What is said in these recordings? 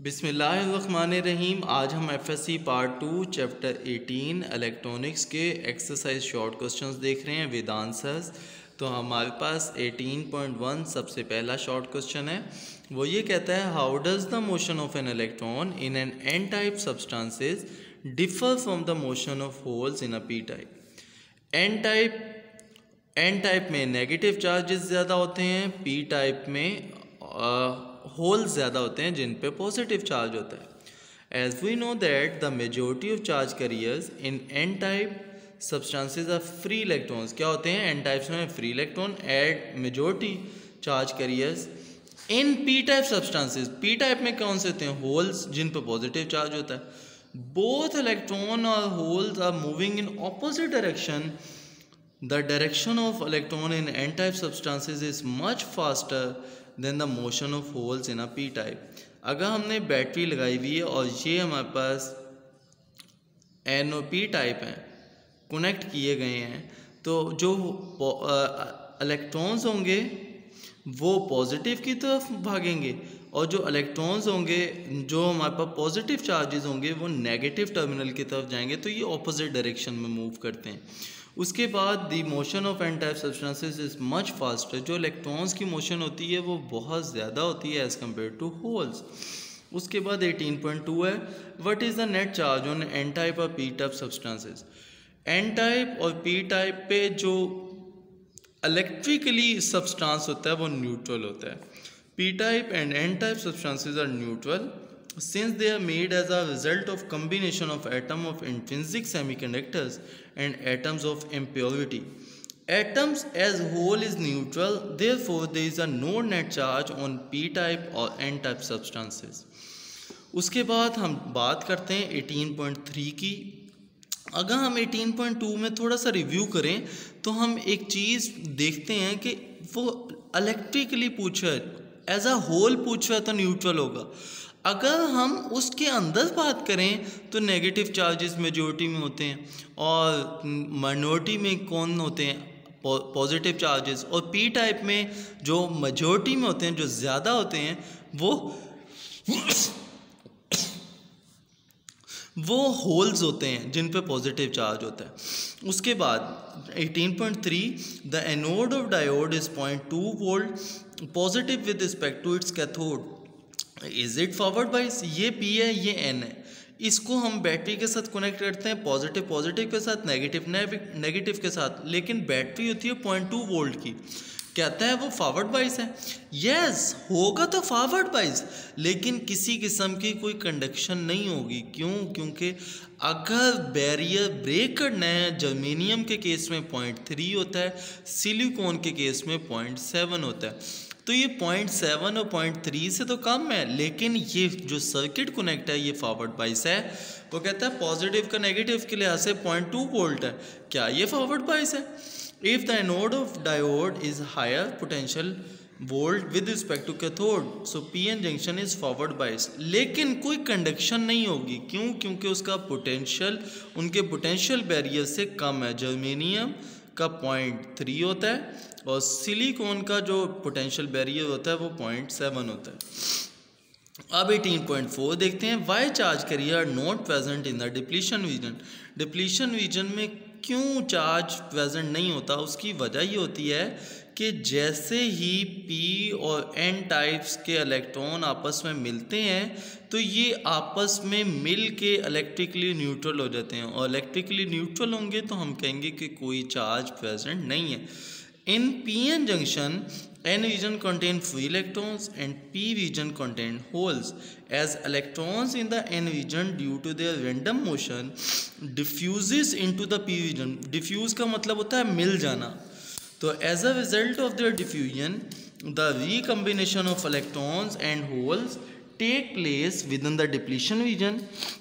बिस्मिल्लाहिर्रहमानिर्रहीम। आज हम एफएससी पार्ट 2 चैप्टर 18 इलेक्ट्रॉनिक्स के एक्सरसाइज शॉर्ट क्वेश्चंस देख रहे हैं विद आंसर्स। तो हमारे पास 18.1 सबसे पहला शॉर्ट क्वेश्चन है। वो ये कहता है, how does the motion of an electron in an N type substances differ from the motion of holes in a P type. N type में नेगेटिव चार्जेस ज़्यादा होते हैं, पी टाइप में होल्स ज़्यादा होते हैं जिन पे पॉजिटिव चार्ज होता है। As we know that the majority of charge carriers in N type substances are free electrons. क्या होते हैं एन टाइप्स में? Free electron. At majority charge carriers in P type substances. P type में कौन से होते हैं? होल्स जिन पे पॉजिटिव चार्ज होता है। बोथ इलेक्ट्रॉन और holes are moving in opposite direction. The direction of electron in n-type substances is much faster than the motion of holes in a p-type। अगर हमने बैटरी लगाई हुई है और ये हमारे पास NO-P टाइप हैं, कनेक्ट किए गए हैं, तो जो इलेक्ट्रॉन्स होंगे वो पॉजिटिव की तरफ भागेंगे और जो इलेक्ट्रॉन्स होंगे जो हमारे पास पॉजिटिव चार्जेस होंगे वो नेगेटिव टर्मिनल की तरफ जाएंगे। तो ये ऑपोजिट डायरेक्शन में मूव करते हैं। उसके बाद the motion of N type substances is much faster. जो इलेक्ट्रॉन्स की मोशन होती है वो बहुत ज़्यादा होती है एज़ कम्पेयर टू होल्स। उसके बाद 18.2 है, what is the net charge on N type और P type substances. N type और पी टाइप पे जो इलेक्ट्रिकली सब्सटेंस होता है वो न्यूट्रल होता है। P type and N type substances are neutral since they are made as a result of combination of atom of intrinsic semiconductors and atoms of impurity. Atoms as whole is neutral, therefore there is a no net charge on p-type or n-type substances. उसके बाद हम बात करते हैं 18.3 की। अगर हम 18.2 में थोड़ा सा रिव्यू करें तो हम एक चीज़ देखते हैं कि वो इलेक्ट्रिकली पूछ रहा है, एज अ होल पूछ रहा है तो न्यूट्रल होगा। अगर हम उसके अंदर बात करें तो नेगेटिव चार्जेस मेजॉरिटी में होते हैं और माइनॉरिटी में कौन होते हैं? Positive charges. और पी टाइप में जो मेजॉरिटी में होते हैं, जो ज़्यादा होते हैं, वो होल्स होते हैं जिन पे पॉजिटिव चार्ज होता है। उसके बाद 18.3 the anode of diode is 0.2 volt positive with respect to its cathode. Is it forward bias? ये P है, ये N है। इसको हम बैटरी के साथ कनेक्ट करते हैं, पॉजिटिव के साथ, नेगेटिव के साथ। लेकिन बैटरी होती है 0.2 वोल्ट की। कहता है वो फॉरवर्ड बाइस है। यस, होगा तो फॉरवर्ड बाइस, लेकिन किसी किस्म की कोई कंडक्शन नहीं होगी। क्यों? क्योंकि अगर बैरियर ब्रेक करना है, जर्मेनियम के केस में 0.3 होता है, सिलिकॉन के केस में 0.7 होता है। तो ये 0.7 और 0.3 से तो कम है, लेकिन ये जो सर्किट कनेक्ट है ये फॉरवर्ड बाइस है। वो कहता है पॉजिटिव का नेगेटिव के लिहाज से 0.2 वोल्ट है। क्या ये फॉरवर्ड बाइस है? If the anode of diode is higher potential volt with respect to cathode, so PN junction is forward bias. लेकिन कोई कंडक्शन नहीं होगी। क्यों? क्योंकि उसका पोटेंशियल उनके पोटेंशियल बैरियर से कम है। जर्मेनियम का 0.3 होता है और सिलिकॉन का जो पोटेंशियल बैरियर होता है वो 0.7 होता है। अब 18.4 देखते हैं, why charge carrier not present in the depletion region. Depletion region में क्यों चार्ज प्रेजेंट नहीं होता? उसकी वजह ये होती है कि जैसे ही P और N टाइप्स के इलेक्ट्रॉन आपस में मिलते हैं तो ये आपस में मिल के इलेक्ट्रिकली न्यूट्रल हो जाते हैं, और इलेक्ट्रिकली न्यूट्रल होंगे तो हम कहेंगे कि कोई चार्ज प्रेजेंट नहीं है। In p-n junction, n region contain free electrons and p region contain holes. As electrons in the n region due to their random motion diffuses into the p region. Diffuse का मतलब होता है मिल जाना। तो as a result of their diffusion, the recombination of electrons and holes take place within the depletion region.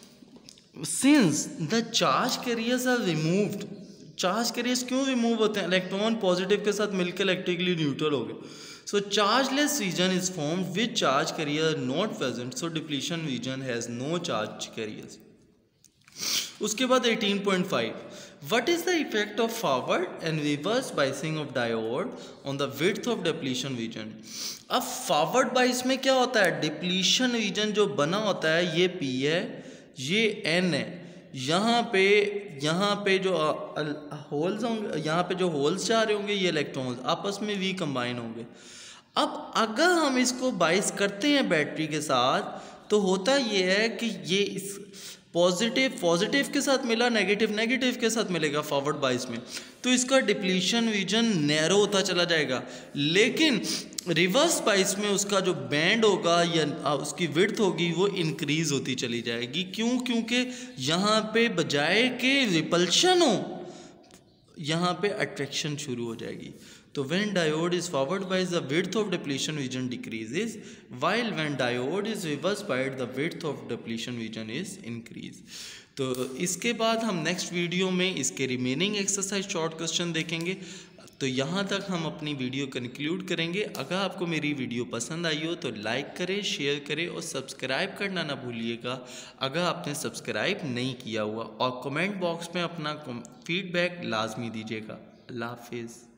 Since the charge carriers are removed, charge carriers क्यों remove होते हैं? Electron positive के साथ मिलकर इलेक्ट्रिकली न्यूट्रल हो गए। So chargeless region is formed with charge carrier not present, so depletion region has no charge carriers. उसके बाद 18.5 What is the effect of forward and reverse biasing of diode on the width of depletion region? अब forward bias में क्या होता है, depletion region जो बना होता है ये P है, ये N है, यहाँ पे जो होल्स होंगे, यहाँ पे जो होल्स जा रहे होंगे ये इलेक्ट्रॉन्स आपस में V कंबाइन होंगे। अब अगर हम इसको बाइस करते हैं बैटरी के साथ तो होता ये है कि ये इस पॉजिटिव के साथ मिला, नेगेटिव के साथ मिलेगा फॉरवर्ड बाइस में, तो इसका डिप्लीशन रीजन नैरो होता चला जाएगा। लेकिन रिवर्स बाइस में उसका जो बैंड होगा या उसकी विड्थ होगी वो इंक्रीज होती चली जाएगी। क्यों? क्योंकि यहाँ पे बजाय के रिपल्शन हो, यहाँ पे अट्रैक्शन शुरू हो जाएगी। तो when diode is forward biased the width of depletion region decreases, while when diode is reverse biased the width of depletion region is increase। तो इसके बाद हम नेक्स्ट वीडियो में इसके रिमेनिंग एक्सरसाइज शॉर्ट क्वेश्चन देखेंगे। तो यहाँ तक हम अपनी वीडियो कंक्लूड करेंगे। अगर आपको मेरी वीडियो पसंद आई हो तो लाइक करें, शेयर करें और सब्सक्राइब करना ना भूलिएगा अगर आपने सब्सक्राइब नहीं किया हुआ, और कमेंट बॉक्स में अपना फीडबैक लाजमी दीजिएगा। अल्लाह हाफिज़।